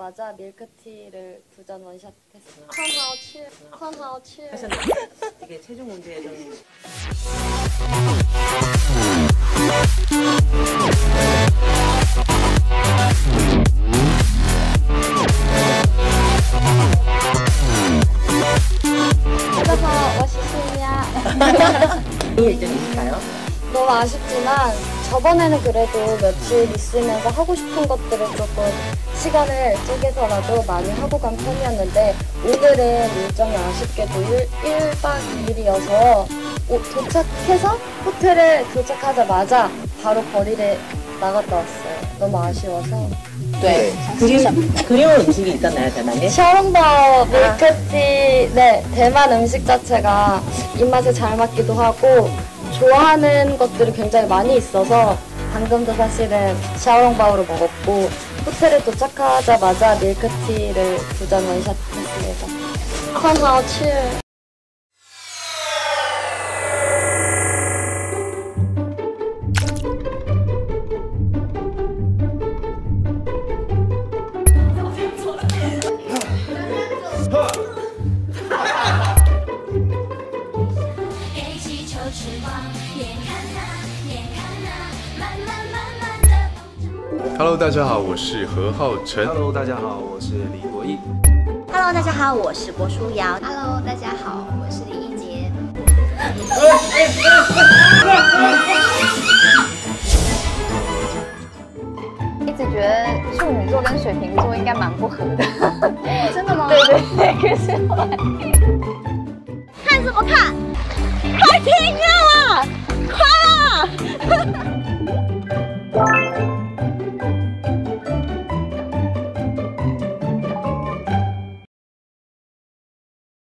시작하자마자 밀크티를 2잔 원샷 했어요. 很好吃. 되게 체중 문제에 좀. 그래서 맛있으냐? 일정이실까요? 너무 아쉽지만 저번에는 그래도 며칠 있으면서 하고 싶은 것들을 조금 시간을 쪼개서라도 많이 하고 간 편이었는데 오늘은 일정이 아쉽게도 1박 2일이어서 도착해서 호텔에 도착하자마자 바로 거리를 나갔다 왔어요. 너무 아쉬워서. 네. 그리운 음식이 있었나요, 대만에? 샤오롱바오 밀크티, 네, 대만 음식 자체가 입맛에 잘 맞기도 하고 좋아하는 것들이 굉장히 많이 있어서 방금도 사실은 샤오롱바오를 먹었고 호텔에 도착하자마자 밀크티를 2잔 원샷 했습니다. 很好吃. Hello， 大家好，我是何浩晨。 Hello， 大家好，我是李国毅。 Hello， 大家好，我是郭书瑶。 Hello， 大家好，我是李一洁。 一直觉得处女座跟水瓶座应该蛮不合的。 真的吗？ 对对对，可是后来看什么看？快停啊！快啊！